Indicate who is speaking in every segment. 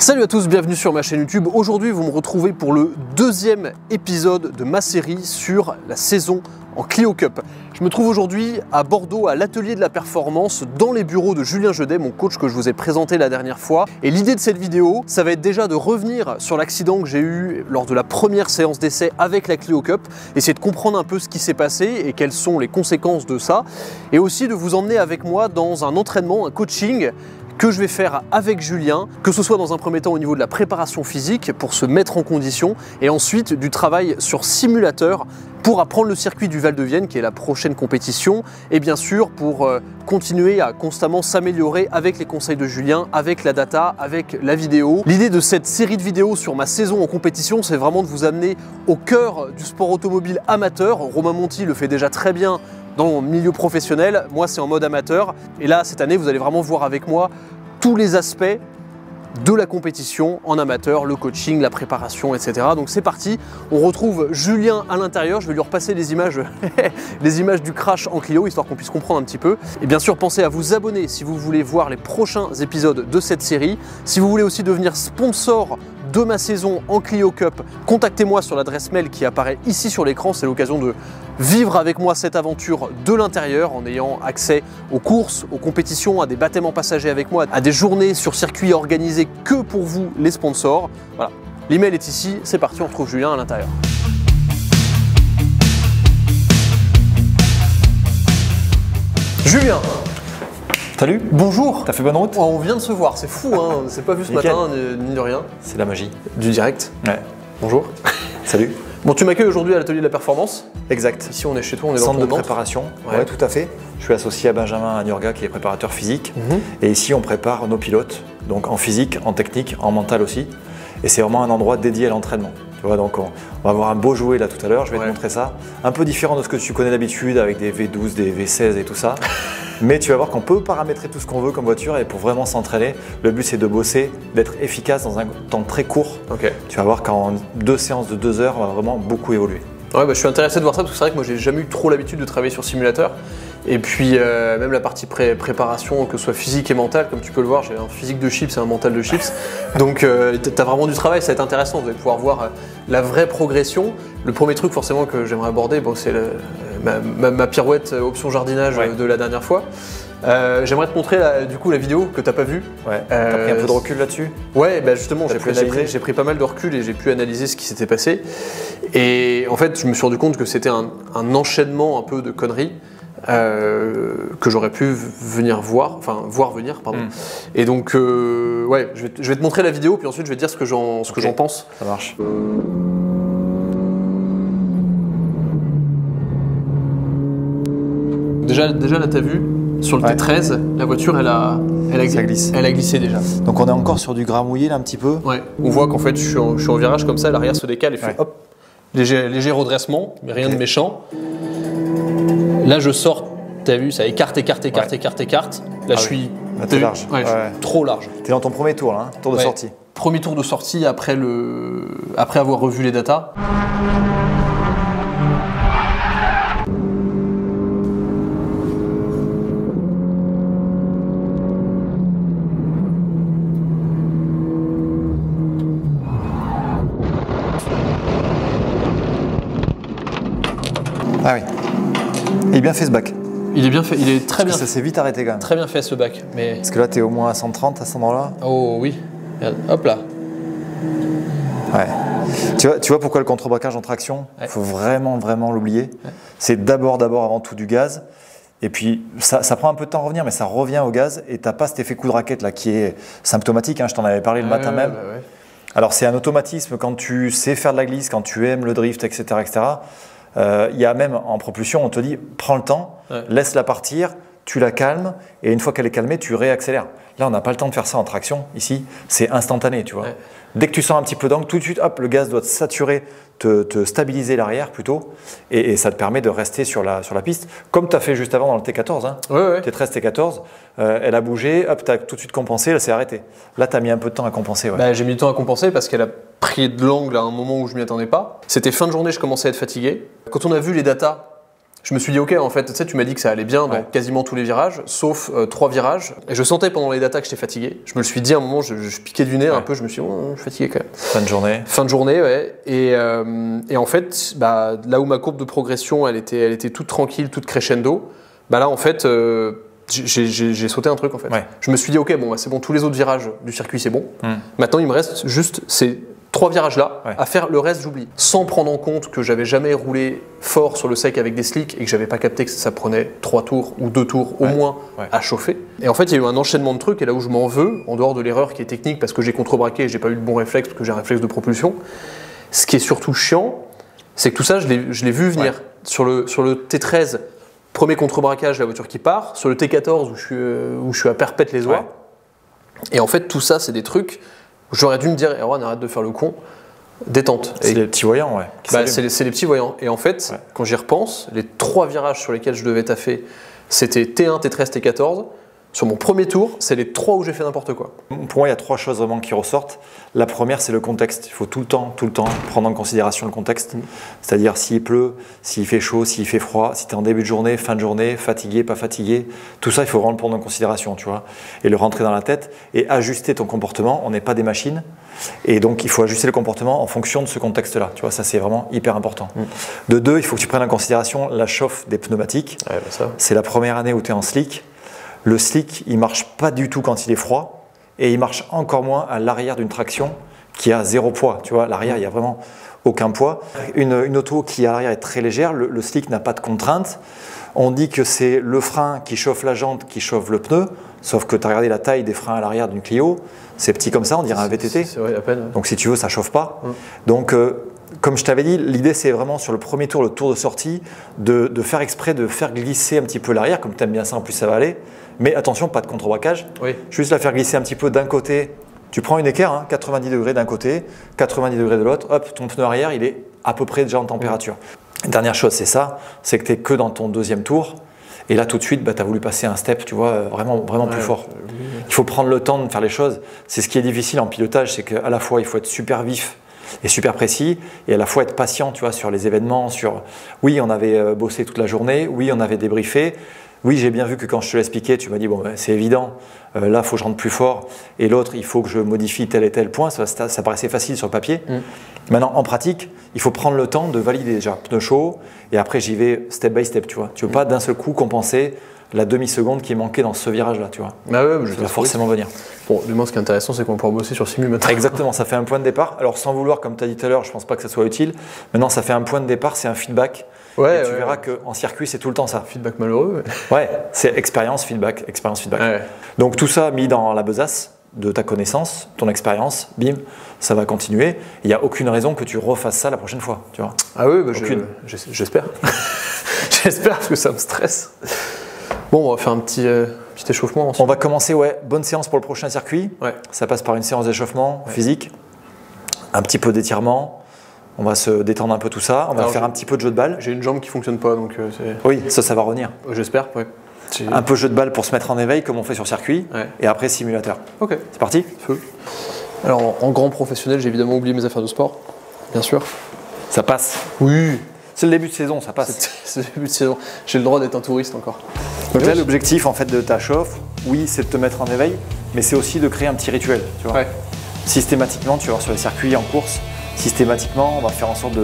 Speaker 1: Salut à tous, bienvenue sur ma chaîne YouTube. Aujourd'hui, vous me retrouvez pour le deuxième épisode de ma série sur la saison en Clio Cup. Je me trouve aujourd'hui à Bordeaux, à l'atelier de la performance, dans les bureaux de Julien Jedet, mon coach que je vous ai présenté la dernière fois. Et l'idée de cette vidéo, ça va être déjà de revenir sur l'accident que j'ai eu lors de la première séance d'essai avec la Clio Cup, essayer de comprendre un peu ce qui s'est passé et quelles sont les conséquences de ça, et aussi de vous emmener avec moi dans un entraînement, un coaching que je vais faire avec Julien, que ce soit dans un premier temps au niveau de la préparation physique pour se mettre en condition, et ensuite du travail sur simulateur pour apprendre le circuit du Val de Vienne qui est la prochaine compétition, et bien sûr pour continuer à constamment s'améliorer avec les conseils de Julien, avec la data, avec la vidéo. L'idée de cette série de vidéos sur ma saison en compétition, c'est vraiment de vous amener au cœur du sport automobile amateur. Romain Monti le fait déjà très bien dans le milieu professionnel, moi c'est en mode amateur, et là cette année vous allez vraiment voir avec moi tous les aspects de la compétition en amateur, le coaching, la préparation, etc. Donc c'est parti, on retrouve Julien à l'intérieur, je vais lui repasser les images, les images du crash en Clio, histoire qu'on puisse comprendre un petit peu. Et bien sûr, pensez à vous abonner si vous voulez voir les prochains épisodes de cette série. Si vous voulez aussi devenir sponsor de ma saison en Clio Cup, contactez-moi sur l'adresse mail qui apparaît ici sur l'écran. C'est l'occasion de vivre avec moi cette aventure de l'intérieur en ayant accès aux courses, aux compétitions, à des baptêments passagers avec moi, à des journées sur circuit organisées que pour vous les sponsors. Voilà, l'email est ici, c'est parti, on retrouve Julien à l'intérieur. Julien!
Speaker 2: Salut.
Speaker 1: Bonjour.
Speaker 2: T'as fait bonne route?
Speaker 1: On vient de se voir, c'est fou, hein. On ne s'est pas vu ce matin, ni de rien.
Speaker 2: C'est la magie.
Speaker 1: Du direct.
Speaker 2: Ouais.
Speaker 1: Bonjour.
Speaker 2: Salut.
Speaker 1: Bon, tu m'accueilles aujourd'hui à l'atelier de la performance.
Speaker 2: Exact.
Speaker 1: Ici, on est chez toi, on est
Speaker 2: Centre
Speaker 1: dans
Speaker 2: de
Speaker 1: ton Nantes.
Speaker 2: préparation. Ouais, tout à fait. Je suis associé à Benjamin Aniorga qui est préparateur physique. Et ici, on prépare nos pilotes, donc en physique, en technique, en mental aussi. Et c'est vraiment un endroit dédié à l'entraînement. Tu vois, donc on va avoir un beau jouet là tout à l'heure, je vais te montrer ça. Un peu différent de ce que tu connais d'habitude avec des V12, des V16 et tout ça. Mais tu vas voir qu'on peut paramétrer tout ce qu'on veut comme voiture, et pour vraiment s'entraîner, le but c'est de bosser, d'être efficace dans un temps très court. Tu vas voir qu'en 2 séances de 2 heures, on va vraiment beaucoup évoluer. Ouais, bah, je suis intéressé de voir ça parce que c'est vrai que moi j'ai jamais eu trop l'habitude de travailler sur simulateur. Et puis même la partie préparation, que ce soit physique et mentale, comme tu peux le voir, j'ai un physique de chips et un mental de chips. Donc tu as vraiment du travail, ça va être intéressant, vous allez pouvoir voir la vraie progression. Le premier truc forcément que j'aimerais aborder, bon, c'est ma pirouette option jardinage de la dernière fois. J'aimerais te montrer du coup la vidéo que t'as pas vue. Ouais. T'as pris un peu de recul là-dessus?
Speaker 1: Ouais, bah justement, j'ai pris pas mal de recul et j'ai pu analyser ce qui s'était passé. Et en fait, je me suis rendu compte que c'était un enchaînement un peu de conneries. Que j'aurais pu venir voir, pardon. Et donc, ouais, je vais te montrer la vidéo, puis ensuite je vais te dire ce que j'en pense.
Speaker 2: Ça marche.
Speaker 1: Déjà là, t'as vu, sur le T13, la voiture, elle a glissé déjà.
Speaker 2: Donc on est encore sur du gras mouillé là un petit peu.
Speaker 1: Ouais, on voit qu'en fait, je suis en virage comme ça, l'arrière se décale et fait hop, léger redressement, mais rien de méchant. Là, je sors, t'as vu, ça écarte. Là, je suis
Speaker 2: large.
Speaker 1: Je suis trop large.
Speaker 2: T'es dans ton premier tour là, hein, tour de sortie.
Speaker 1: Premier tour de sortie après avoir revu les datas.
Speaker 2: Ah oui. Il est bien fait ce bac.
Speaker 1: Il est bien fait, il est très bien fait.
Speaker 2: Ça s'est vite arrêté quand même.
Speaker 1: Très bien fait ce bac. Mais...
Speaker 2: Parce que là, tu es au moins à 130 à cet endroit-là.
Speaker 1: Oh oui. Hop là.
Speaker 2: Ouais. Tu vois pourquoi le contre-braquage en traction, il faut vraiment l'oublier. C'est d'abord avant tout du gaz. Et puis, ça prend un peu de temps à revenir, mais ça revient au gaz. Et tu n'as pas cet effet coup de raquette là qui est symptomatique. Hein, je t'en avais parlé le matin même. Alors, c'est un automatisme quand tu sais faire de la glisse, quand tu aimes le drift, etc. Il y a même en propulsion, on te dit prends le temps, laisse-la partir, tu la calmes, et une fois qu'elle est calmée, tu réaccélères. Là, on n'a pas le temps de faire ça en traction. Ici, c'est instantané, tu vois. Dès que tu sens un petit peu d'angle, tout de suite, hop, le gaz doit te saturer, te stabiliser l'arrière plutôt, et ça te permet de rester sur la piste, comme tu as fait juste avant dans le T14. Hein. T13, T14, elle a bougé, hop, tu as tout de suite compensé, elle s'est arrêtée. Là, tu as mis un peu de temps à compenser.
Speaker 1: Bah, j'ai mis le temps à compenser parce qu'elle a pris de l'angle à un moment où je ne m'y attendais pas. C'était fin de journée, je commençais à être fatigué. Quand on a vu les datas Je me suis dit, ok, en fait, tu sais, tu m'as dit que ça allait bien dans quasiment tous les virages, sauf 3 virages. Et je sentais pendant les datas que j'étais fatigué. Je me le suis dit à un moment, je piquais du nez un peu, je me suis dit, oh, je suis fatigué quand même.
Speaker 2: Fin de journée.
Speaker 1: Fin de journée, ouais. Et en fait, bah, là où ma courbe de progression, elle était toute tranquille, toute crescendo, bah là, en fait, j'ai sauté un truc, en fait.
Speaker 2: Ouais.
Speaker 1: Je me suis dit, ok, bon, bah, c'est bon, tous les autres virages du circuit, c'est bon. Maintenant, il me reste juste ces 3 virages-là à faire, le reste, j'oublie. Sans prendre en compte que j'avais jamais roulé fort sur le sec avec des slicks et que j'avais pas capté que ça prenait 3 tours ou 2 tours au moins à chauffer. Et en fait, il y a eu un enchaînement de trucs, et là où je m'en veux, en dehors de l'erreur qui est technique parce que j'ai contrebraqué et j'ai pas eu le bon réflexe parce que j'ai un réflexe de propulsion, ce qui est surtout chiant, c'est que tout ça, je l'ai vu venir. Sur le T13, premier contrebraquage, la voiture qui part. Sur le T14, où je suis à perpète les oies. Et en fait, tout ça, c'est des trucs où j'aurais dû me dire, Erwan, arrête de faire le con, détente.
Speaker 2: C'est les petits voyants,
Speaker 1: c'est les petits voyants. Et en fait, quand j'y repense, les 3 virages sur lesquels je devais taffer, c'était T1, T13, T14. Sur mon premier tour, c'est les 3 où j'ai fait n'importe quoi.
Speaker 2: Pour moi, il y a 3 choses vraiment qui ressortent. La première, c'est le contexte. Il faut tout le temps prendre en considération le contexte. C'est-à-dire s'il pleut, s'il fait chaud, s'il fait froid, si tu es en début de journée, fin de journée, fatigué, pas fatigué. Tout ça, il faut vraiment le prendre en considération, tu vois, et le rentrer dans la tête et ajuster ton comportement. On n'est pas des machines. Et donc, il faut ajuster le comportement en fonction de ce contexte-là. Tu vois, ça, c'est vraiment hyper important. De 2, il faut que tu prennes en considération la chauffe des pneumatiques. C'est la première année où tu es en slick. Le slick, il marche pas du tout quand il est froid et il marche encore moins à l'arrière d'une traction qui a 0 poids. Tu vois, l'arrière, il n'y a vraiment aucun poids. Une auto qui à l'arrière est très légère, le slick n'a pas de contrainte. On dit que c'est le frein qui chauffe la jante, qui chauffe le pneu, sauf que tu as regardé la taille des freins à l'arrière d'une Clio, c'est petit comme ça, on dirait un VTT.
Speaker 1: C'est vrai, à peine.
Speaker 2: Donc si tu veux, ça chauffe pas. Donc comme je t'avais dit, l'idée c'est vraiment sur le premier tour, le tour de sortie, de faire exprès de faire glisser un petit peu l'arrière, comme tu aimes bien ça, en plus ça va aller. Mais attention, pas de contre-braquage. Juste la faire glisser un petit peu d'un côté. Tu prends une équerre, 90 degrés d'un côté, 90 degrés de l'autre, hop, ton pneu arrière, il est à peu près déjà en température. Dernière chose, c'est ça, c'est que tu n'es que dans ton deuxième tour. Et là, tout de suite, tu as voulu passer un step, tu vois, vraiment plus fort. Il faut prendre le temps de faire les choses. C'est ce qui est difficile en pilotage, c'est qu'à la fois, il faut être super vif et super précis, et à la fois être patient, tu vois, sur les événements, oui, on avait bossé toute la journée, oui, on avait débriefé. Oui, j'ai bien vu que quand je te l'expliquais, tu m'as dit, bon, c'est évident, là, il faut que je rentre plus fort, et l'autre, il faut que je modifie tel et tel point, ça paraissait facile sur le papier. Maintenant, en pratique, il faut prendre le temps de valider déjà, pneu chaud, et après, j'y vais step by step, tu vois. Tu ne veux pas d'un seul coup compenser la demi-seconde qui est manquée dans ce virage-là, tu vois.
Speaker 1: Ah ouais,
Speaker 2: ça va forcément venir.
Speaker 1: Bon, du moins, ce qui est intéressant, c'est qu'on va pouvoir bosser sur Simu maintenant.
Speaker 2: Exactement, ça fait un point de départ. Alors, sans vouloir, comme tu as dit tout à l'heure, je ne pense pas que ça soit utile. Maintenant, ça fait un point de départ, c'est un feedback. Tu verras qu'en circuit, c'est tout le temps ça.
Speaker 1: Feedback malheureux.
Speaker 2: Ouais, c'est expérience, feedback, expérience, feedback. Donc tout ça mis dans la besace de ta connaissance, ton expérience, bim, ça va continuer. Il n'y a aucune raison que tu refasses ça la prochaine fois, tu vois.
Speaker 1: Ah oui, bah j'espère. J'espère parce que ça me stresse. Bon, on va faire un petit échauffement ensemble.
Speaker 2: On va commencer, bonne séance pour le prochain circuit. Ça passe par une séance d'échauffement physique, un petit peu d'étirement. On va se détendre un peu tout ça, on va faire un petit peu de jeu de balle.
Speaker 1: J'ai une jambe qui ne fonctionne pas, donc
Speaker 2: oui, ça va revenir.
Speaker 1: J'espère,
Speaker 2: Un peu jeu de balle pour se mettre en éveil, comme on fait sur circuit, et après simulateur.
Speaker 1: Ok.
Speaker 2: C'est parti.
Speaker 1: Feu. Alors, en grand professionnel, j'ai évidemment oublié mes affaires de sport, bien sûr.
Speaker 2: Ça passe.
Speaker 1: Oui.
Speaker 2: C'est le début de saison, ça passe.
Speaker 1: C'est le début de saison. J'ai le droit d'être un touriste encore.
Speaker 2: Donc là, l'objectif en fait de ta chauffe, oui, c'est de te mettre en éveil, mais c'est aussi de créer un petit rituel, tu vois. Systématiquement, tu vas voir sur les circuits en course, systématiquement, on va faire en sorte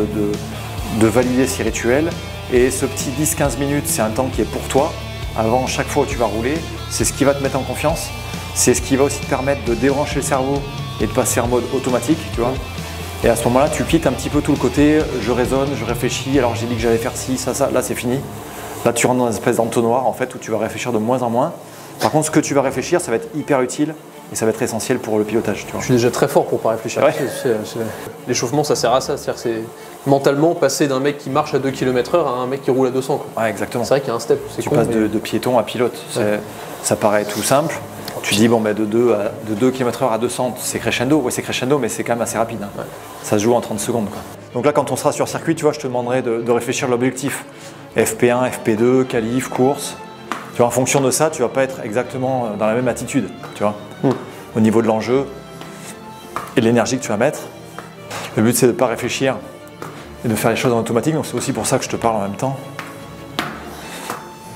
Speaker 2: de valider ces rituels. Et ce petit 10-15 minutes, c'est un temps qui est pour toi. Avant chaque fois où tu vas rouler, c'est ce qui va te mettre en confiance. C'est ce qui va aussi te permettre de débrancher le cerveau et de passer en mode automatique, tu vois. Et à ce moment-là, tu quittes un petit peu tout le côté je raisonne, je réfléchis, alors j'ai dit que j'allais faire ci, ça, là c'est fini. Là tu rentres dans une espèce d'entonnoir en fait où tu vas réfléchir de moins en moins. Par contre, ce que tu vas réfléchir, ça va être hyper utile et ça va être essentiel pour le pilotage. Tu vois.
Speaker 1: Je suis déjà très fort pour pas réfléchir. L'échauffement, ça sert à ça. C'est-à-dire c'est mentalement passer d'un mec qui marche à 2 km/h à un mec qui roule à 200. Quoi.
Speaker 2: Ouais, exactement.
Speaker 1: C'est vrai qu'il y a un step.
Speaker 2: Tu passes de piéton à pilote. Ça paraît tout simple. Tu dis bon, de 2 km/h à 200, c'est crescendo. Oui, c'est crescendo, mais c'est quand même assez rapide. Hein. Ça se joue en 30 secondes. Quoi. Donc là, quand on sera sur circuit, tu vois, je te demanderai de réfléchir à l'objectif. FP1, FP2, qualif, course. Tu vois, en fonction de ça, tu ne vas pas être exactement dans la même attitude. Tu vois, au niveau de l'enjeu et de l'énergie que tu vas mettre. Le but, c'est de ne pas réfléchir et de faire les choses en automatique. Donc c'est aussi pour ça que je te parle en même temps.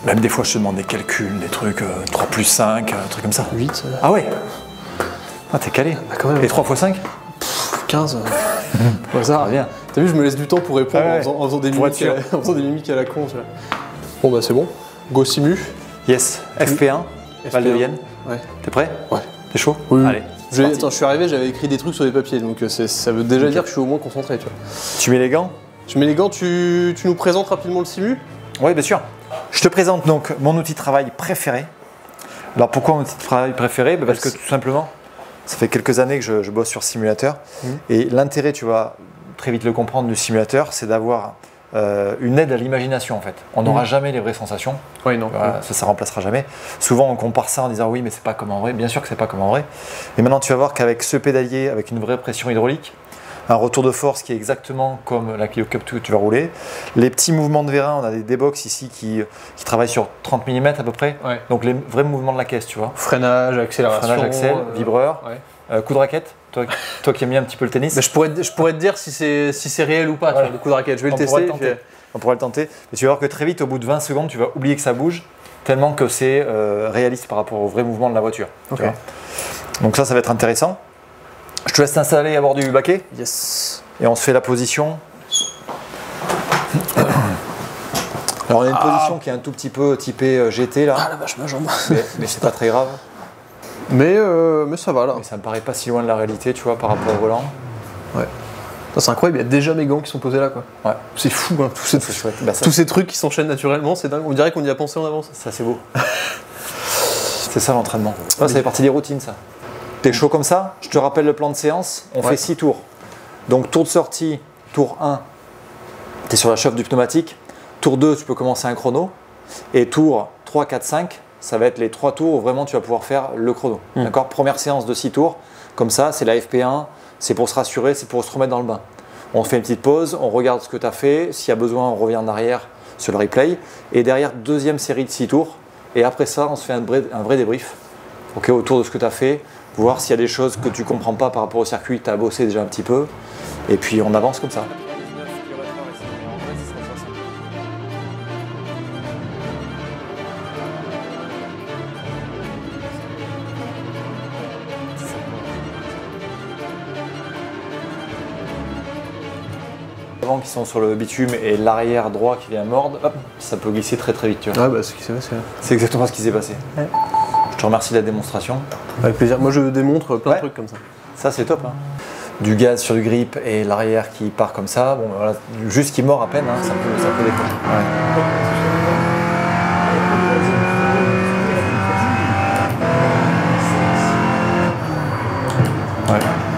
Speaker 2: Même des fois, je te demande des calculs, des trucs 3 plus 5, un truc comme ça.
Speaker 1: 8.
Speaker 2: Ah ouais. Ah, t'es calé.
Speaker 1: Bah, quand même.
Speaker 2: Et 3 x 5
Speaker 1: 15. Au hasard.
Speaker 2: Bien.
Speaker 1: T'as vu, je me laisse du temps pour répondre
Speaker 2: Ah ouais.
Speaker 1: en faisant des
Speaker 2: Pour
Speaker 1: mimiques
Speaker 2: être
Speaker 1: en faisant des mimiques à la con. Tu vois. Bon, bah, c'est bon. Go Simu.
Speaker 2: Yes. FP1, Val de Vienne.
Speaker 1: Ouais.
Speaker 2: T'es prêt?
Speaker 1: Ouais.
Speaker 2: T'es chaud?
Speaker 1: Oui.
Speaker 2: Allez.
Speaker 1: Attends, je suis arrivé, j'avais écrit des trucs sur les papiers, donc ça veut déjà dire que je suis au moins concentré. Tu vois.
Speaker 2: Tu mets les gants?
Speaker 1: Je mets les gants, tu nous présentes rapidement le Simu?
Speaker 2: Oui, bien sûr. Je te présente donc mon outil de travail préféré. Alors pourquoi mon outil de travail préféré? Parce que tout simplement, ça fait quelques années que je bosse sur simulateur. Et l'intérêt, tu vas très vite le comprendre, du simulateur, c'est d'avoir une aide à l'imagination en fait. On n'aura jamais les vraies sensations.
Speaker 1: Oui, non.
Speaker 2: Ça remplacera jamais. Souvent on compare ça en disant oui mais c'est pas comme en vrai. Bien sûr que c'est pas comme en vrai. Et maintenant tu vas voir qu'avec ce pédalier, avec une vraie pression hydraulique, un retour de force qui est exactement comme la Clio Cup que tu vas rouler. Les petits mouvements de vérin, on a des D-Box ici qui travaillent sur 30 mm à peu près.
Speaker 1: Ouais.
Speaker 2: Donc les vrais mouvements de la caisse, tu vois.
Speaker 1: Freinage, accélération.
Speaker 2: Freinage, accel, vibreur,
Speaker 1: ouais.
Speaker 2: coup de raquette. Toi qui aimes bien un petit peu le tennis.
Speaker 1: Mais je pourrais te dire si c'est réel ou pas,
Speaker 2: Voilà.
Speaker 1: tu vois, le coup de raquette. Je vais le tester.
Speaker 2: On pourrait le tenter. Mais tu vas voir que très vite, au bout de 20 secondes, tu vas oublier que ça bouge, tellement que c'est réaliste par rapport au vrai mouvement de la voiture. Tu vois. Donc ça va être intéressant. Je te laisse t'installer à bord du baquet.
Speaker 1: Yes.
Speaker 2: Et on se fait la position. Alors on a une position qui est un tout petit peu typée GT là.
Speaker 1: Ah la vache, ma jambe.
Speaker 2: Mais c'est pas très grave.
Speaker 1: Mais ça va là.
Speaker 2: Mais ça me paraît pas si loin de la réalité, tu vois, par rapport au volant.
Speaker 1: Ouais. C'est incroyable, il y a déjà mes gants qui sont posés là quoi.
Speaker 2: Ouais.
Speaker 1: C'est fou, hein,
Speaker 2: Bah,
Speaker 1: tous ces trucs qui s'enchaînent naturellement, c'est dingue. On dirait qu'on y a pensé en avance.
Speaker 2: Ça c'est beau. C'est ça l'entraînement. Ça fait partie des routines ça. T'es chaud comme ça? Je te rappelle le plan de séance. On fait 6 tours. Donc tour de sortie, tour 1, tu es sur la chauffe du pneumatique. Tour 2, tu peux commencer un chrono. Et tour 3, 4, 5, ça va être les 3 tours où vraiment tu vas pouvoir faire le chrono. D'accord? Première séance de 6 tours. Comme ça, c'est la FP1. C'est pour se rassurer, c'est pour se remettre dans le bain. On fait une petite pause, on regarde ce que tu as fait. S'il y a besoin, on revient en arrière sur le replay. Et derrière, deuxième série de 6 tours. Et après ça, on se fait un vrai débrief autour de ce que tu as fait. Voir s'il y a des choses que tu ne comprends pas par rapport au circuit, tu as bossé déjà un petit peu. Et puis on avance comme ça. Avant qui sont sur le bitume et l'arrière droit qui vient mordre, hop, ça peut glisser très vite. Tu vois.
Speaker 1: Ouais, bah c'est ce qui s'est passé.
Speaker 2: C'est exactement ce qui s'est passé. Ouais. Je te remercie de la démonstration.
Speaker 1: Avec plaisir. Moi je démontre plein de trucs comme ça.
Speaker 2: Ça c'est top. Hein. Du gaz sur du grip et l'arrière qui part comme ça, bon voilà, juste qui mord à peine, hein, ça peut déconner. Ouais.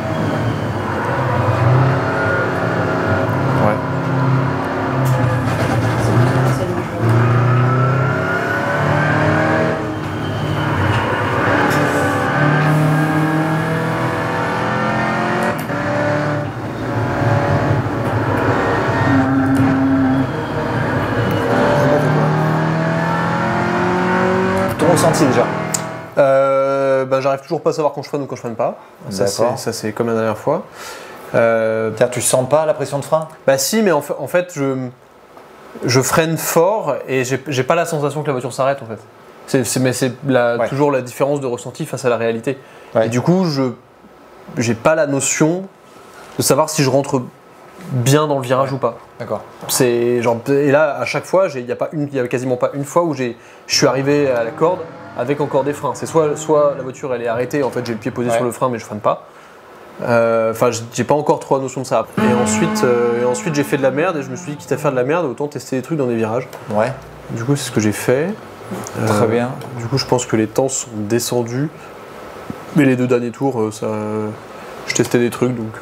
Speaker 2: Ressenti déjà?
Speaker 1: J'arrive toujours pas à savoir quand je freine ou quand je freine pas. Ça c'est comme la dernière fois.
Speaker 2: Tu sens pas la pression de frein?
Speaker 1: Bah si, mais en fait je freine fort et j'ai pas la sensation que la voiture s'arrête en fait. C'est toujours la différence de ressenti face à la réalité. Et du coup j'ai pas la notion de savoir si je rentre bien dans le virage ou pas.
Speaker 2: D'accord.
Speaker 1: Et là à chaque fois il y a quasiment pas une fois où je suis arrivé à la corde avec encore des freins. C'est soit la voiture elle est arrêtée, en fait j'ai le pied posé sur le frein mais je freine pas. Enfin j'ai pas encore trop la notion de ça. Et ensuite j'ai fait de la merde et je me suis dit quitte à faire de la merde autant tester des trucs dans des virages. Ouais. Du coup c'est ce que j'ai fait.
Speaker 2: Très bien.
Speaker 1: Du coup je pense que les temps sont descendus. Mais les 2 derniers tours je testais des trucs donc.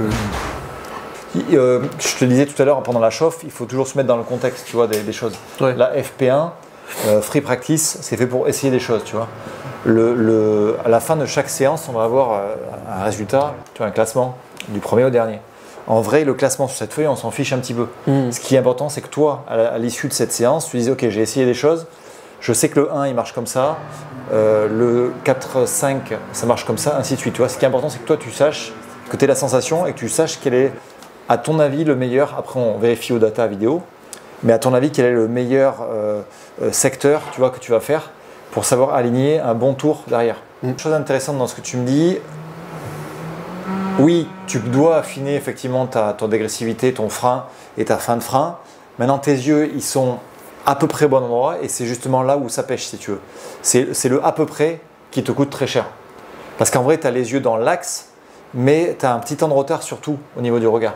Speaker 2: Je te disais tout à l'heure pendant la chauffe, il faut toujours se mettre dans le contexte, tu vois, des choses. Ouais. La FP1, Free Practice, c'est fait pour essayer des choses, tu vois. À la fin de chaque séance, on va avoir un résultat, tu vois, un classement du premier au dernier. En vrai, le classement sur cette feuille, on s'en fiche un petit peu. Ce qui est important, c'est que toi, à l'issue de cette séance, tu dises ok, j'ai essayé des choses, je sais que le 1 il marche comme ça, le 4, 5 ça marche comme ça, ainsi de suite. Tu vois, ce qui est important, c'est que toi tu saches, que tu aies la sensation et que tu saches quel est, à ton avis, le meilleur. Après, on vérifie aux data vidéo. Mais à ton avis, quel est le meilleur secteur, tu vois, que tu vas faire pour savoir aligner un bon tour derrière? Une chose intéressante dans ce que tu me dis, oui, tu dois affiner effectivement ton dégressivité, ton frein et ta fin de frein. Maintenant, tes yeux, ils sont à peu près au bon endroit et c'est justement là où ça pêche, si tu veux. C'est le à peu près qui te coûte très cher. Parce qu'en vrai, tu as les yeux dans l'axe, mais tu as un petit temps de retard surtout au niveau du regard.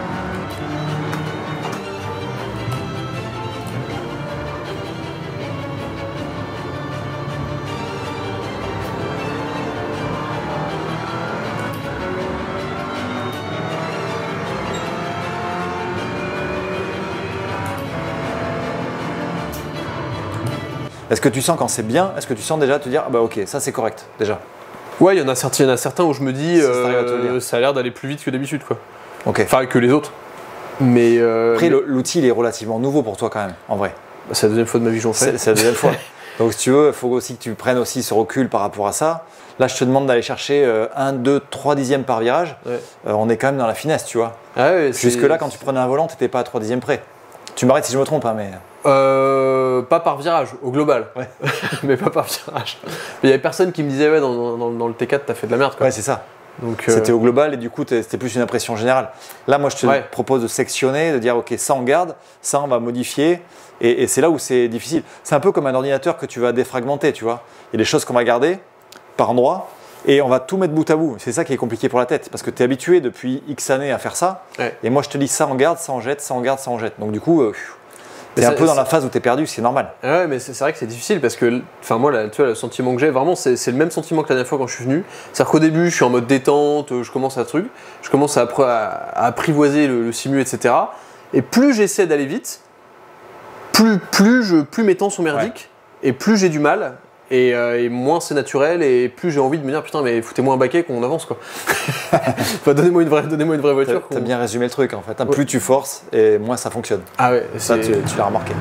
Speaker 2: Est-ce que tu sens quand c'est bien? Est-ce que tu sens déjà te dire, ah bah ok, ça c'est correct déjà?
Speaker 1: Ouais, il y en a certains où je me dis, ça a l'air d'aller plus vite que d'habitude, quoi.
Speaker 2: Ok.
Speaker 1: Enfin, que les autres. Mais
Speaker 2: après, l'outil il est relativement nouveau pour toi quand même, en vrai.
Speaker 1: C'est la deuxième fois de ma vie que j'en fais.
Speaker 2: C'est la deuxième fois. Donc si tu veux, il faut aussi que tu prennes aussi ce recul par rapport à ça. Là, je te demande d'aller chercher 1, 2, 3 dixièmes par virage. Ouais. On est quand même dans la finesse, tu vois.
Speaker 1: Ah ouais,
Speaker 2: jusque-là, quand tu prenais un volant, tu n'étais pas à 3 dixièmes près. Tu m'arrêtes si je me trompe, hein, mais...
Speaker 1: pas par virage, au global. Ouais. Mais pas par virage. Mais il y avait personne qui me disait, ouais, dans le T4, t'as fait de la merde, quoi.
Speaker 2: Ouais, c'est ça. C'était au global et du coup, c'était plus une impression générale. Là, moi, je te propose de sectionner, de dire, ok, ça on garde, ça on va modifier. Et c'est là où c'est difficile. C'est un peu comme un ordinateur que tu vas défragmenter, tu vois. Il y a des choses qu'on va garder par endroit et on va tout mettre bout à bout. C'est ça qui est compliqué pour la tête parce que tu es habitué depuis X années à faire ça. Ouais. Et moi, je te dis, ça on garde, ça on jette, ça on garde, ça on jette. Donc du coup... C'est un peu dans la phase où tu es perdu, c'est normal.
Speaker 1: Ouais, mais c'est vrai que c'est difficile parce que, enfin moi, là, tu vois, le sentiment que j'ai, vraiment, c'est le même sentiment que la dernière fois quand je suis venu. C'est-à-dire qu'au début, je suis en mode détente, je commence à apprivoiser le simu, etc. Et plus j'essaie d'aller vite, plus mes temps sont merdiques, et plus j'ai du mal. Et moins c'est naturel et plus j'ai envie de me dire putain mais foutez-moi un baquet qu'on avance quoi. Enfin, donnez-moi une vraie voiture.
Speaker 2: T'as bien résumé le truc en fait. Plus tu forces et moins ça fonctionne.
Speaker 1: Ah ouais.
Speaker 2: Ça tu l'as remarqué.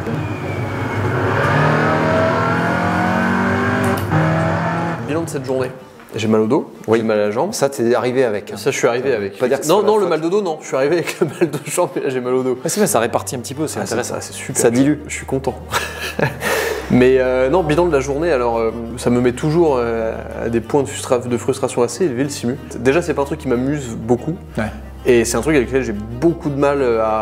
Speaker 1: Bilan de cette journée. J'ai mal au dos, j'ai mal à la jambe.
Speaker 2: Ça t'es arrivé avec.
Speaker 1: Ça je suis arrivé avec.
Speaker 2: Pas dire que
Speaker 1: non, le mal de dos non. Je suis arrivé avec le mal de jambe et là j'ai mal au dos.
Speaker 2: Ouais, c'est vrai, ça répartit un petit peu, c'est intéressant.
Speaker 1: C'est super.
Speaker 2: Ça dilue.
Speaker 1: Je suis content. Mais non, bilan de la journée, alors ça me met toujours à des points de frustration assez élevés le simu. Déjà c'est pas un truc qui m'amuse beaucoup. Ouais. Et c'est un truc avec lequel j'ai beaucoup de mal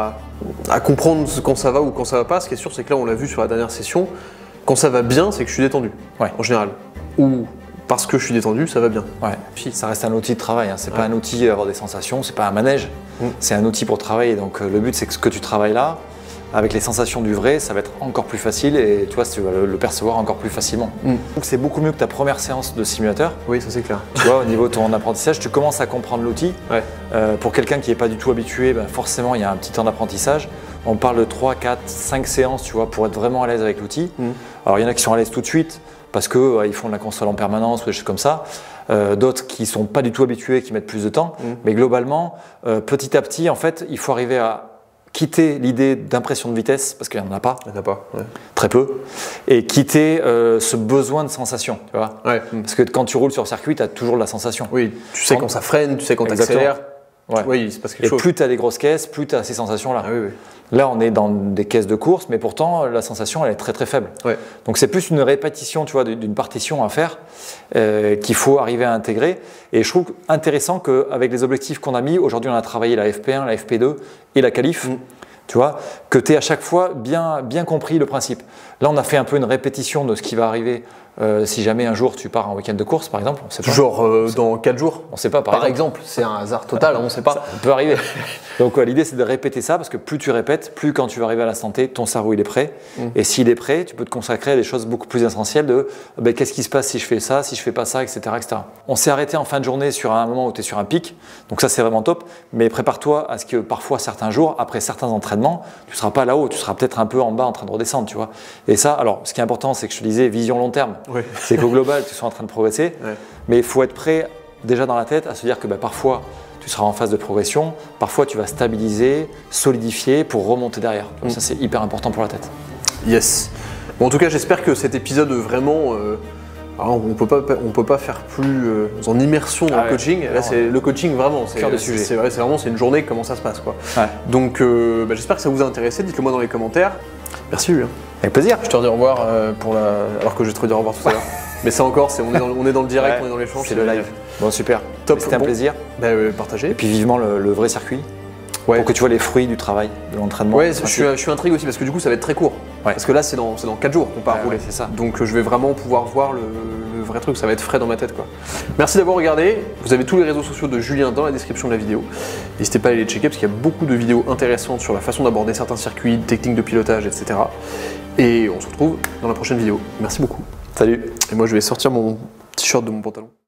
Speaker 1: à comprendre quand ça va ou quand ça va pas. Ce qui est sûr c'est que là on l'a vu sur la dernière session, quand ça va bien c'est que je suis détendu, en général. Ou parce que je suis détendu, ça va bien.
Speaker 2: Ouais. Puis ça reste un outil de travail, hein. C'est pas un outil à avoir des sensations, c'est pas un manège, c'est un outil pour travailler. Donc le but c'est que ce que tu travailles là, avec les sensations du vrai, ça va être encore plus facile et tu vois, tu vas le percevoir encore plus facilement. Donc c'est beaucoup mieux que ta première séance de simulateur.
Speaker 1: Oui, ça c'est clair.
Speaker 2: Tu vois, au niveau de ton apprentissage, tu commences à comprendre l'outil. Ouais. Pour quelqu'un qui n'est pas du tout habitué, ben forcément il y a un petit temps d'apprentissage. On parle de 3, 4, 5 séances, tu vois, pour être vraiment à l'aise avec l'outil. Alors il y en a qui sont à l'aise tout de suite parce qu'ils font de la console en permanence ou des choses comme ça. D'autres qui ne sont pas du tout habitués, qui mettent plus de temps. Mais globalement, petit à petit, en fait, il faut arriver à quitter l'idée d'impression de vitesse, parce qu'il n'y en a pas, très peu, et quitter ce besoin de sensation, tu vois. Ouais. Parce que quand tu roules sur circuit, tu as toujours de la sensation.
Speaker 1: Oui, tu sais quand ça freine, tu sais quand tu accélères.
Speaker 2: Ouais.
Speaker 1: Oui, il se passe quelque chose.
Speaker 2: Et plus tu as des grosses caisses, plus tu as ces sensations-là. Ah, oui. Là, on est dans des caisses de course, mais pourtant, la sensation, elle est très très faible. Ouais. Donc, c'est plus une répétition, tu vois, d'une partition à faire qu'il faut arriver à intégrer. Et je trouve intéressant qu'avec les objectifs qu'on a mis, aujourd'hui, on a travaillé la FP1, la FP2 et la qualif. Tu vois, que tu aies à chaque fois bien compris le principe. Là, on a fait un peu une répétition de ce qui va arriver si jamais un jour tu pars en week-end de course, par exemple. On sait pas.
Speaker 1: Genre dans 4 jours.
Speaker 2: On ne sait pas,
Speaker 1: par exemple. C'est un hasard total, on ne sait pas.
Speaker 2: Ça peut arriver. Donc l'idée, c'est de répéter ça parce que plus tu répètes, plus quand tu vas arriver à l'instant T, ton cerveau il est prêt. Et s'il est prêt, tu peux te consacrer à des choses beaucoup plus essentielles de qu'est-ce qui se passe si je fais ça, si je fais pas ça, etc. etc. On s'est arrêté en fin de journée sur un moment où tu es sur un pic. Donc ça, c'est vraiment top. Mais prépare-toi à ce que parfois, certains jours, après certains entraînements, tu ne seras pas là-haut. Tu seras peut-être un peu en bas en train de redescendre, tu vois. Et ça, alors, ce qui est important, c'est que je te disais vision long terme. Oui. C'est qu'au global, tu sois en train de progresser. Ouais. Mais il faut être prêt déjà dans la tête à se dire que parfois, tu seras en phase de progression. Parfois, tu vas stabiliser, solidifier pour remonter derrière. Donc ça, c'est hyper important pour la tête.
Speaker 1: Yes. Bon, en tout cas, j'espère que cet épisode vraiment Alors, on peut pas faire plus en immersion dans le coaching. Là, c'est le coaching vraiment. C'est
Speaker 2: cœur du sujet.
Speaker 1: C'est vrai, c'est vraiment une journée, comment ça se passe, quoi.
Speaker 2: Ouais.
Speaker 1: Donc, j'espère que ça vous a intéressé. Dites-le moi dans les commentaires. Merci, Julien.
Speaker 2: Avec plaisir.
Speaker 1: Je te redis au revoir alors que je vais te redire au revoir tout à l'heure. Mais ça encore, on est dans le direct, on est dans l'échange.
Speaker 2: C'est le live. Bon, super.
Speaker 1: Top.
Speaker 2: C'était un plaisir.
Speaker 1: Partagez.
Speaker 2: Et puis vivement le vrai circuit.
Speaker 1: Ouais.
Speaker 2: Pour que tu vois les fruits du travail, de l'entraînement.
Speaker 1: Ouais, je suis intrigué aussi parce que du coup ça va être très court.
Speaker 2: Ouais.
Speaker 1: Parce que là c'est dans 4 jours qu'on part rouler.
Speaker 2: C'est ça.
Speaker 1: Donc je vais vraiment pouvoir voir le vrai truc, ça va être frais dans ma tête, quoi. Merci d'avoir regardé. Vous avez tous les réseaux sociaux de Julien dans la description de la vidéo. N'hésitez pas à aller les checker parce qu'il y a beaucoup de vidéos intéressantes sur la façon d'aborder certains circuits, techniques de pilotage, etc. Et on se retrouve dans la prochaine vidéo. Merci beaucoup.
Speaker 2: Salut.
Speaker 1: Et moi je vais sortir mon t-shirt de mon pantalon.